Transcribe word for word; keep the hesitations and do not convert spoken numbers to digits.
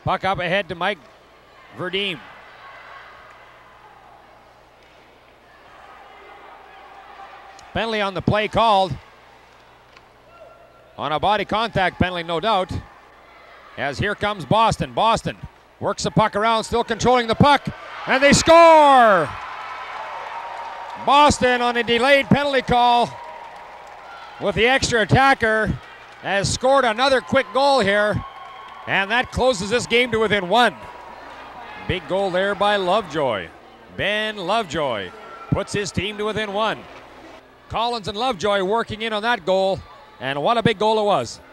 Puck up ahead to Mike Verdeem. Penalty on the play called. On a body contact penalty, no doubt. As here comes Boston. Boston works the puck around, still controlling the puck, and they score! Boston on a delayed penalty call with the extra attacker has scored another quick goal here, and that closes this game to within one. Big goal there by Lovejoy. Ben Lovejoy puts his team to within one. Collins and Lovejoy working in on that goal, and what a big goal it was.